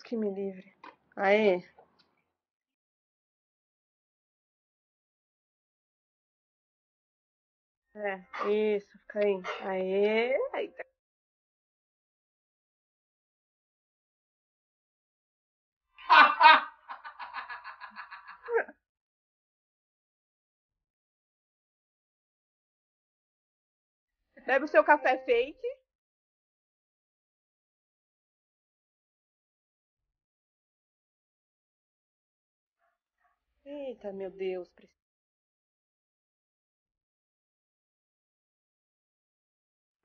que me livre. Aê. É, isso, fica aí. Aê. Aí, tá. Bebe o seu café fake. Eita, meu Deus.